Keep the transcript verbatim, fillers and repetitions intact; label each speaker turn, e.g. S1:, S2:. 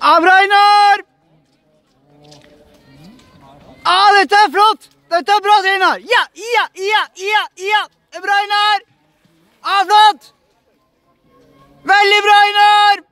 S1: Av Reinar! Ah, dette er flott! Dette er bra, Reinar! Ja, ja, ja, ja, ja! Bra, Reinar! Ah, flott! Veldig bra, Reinar!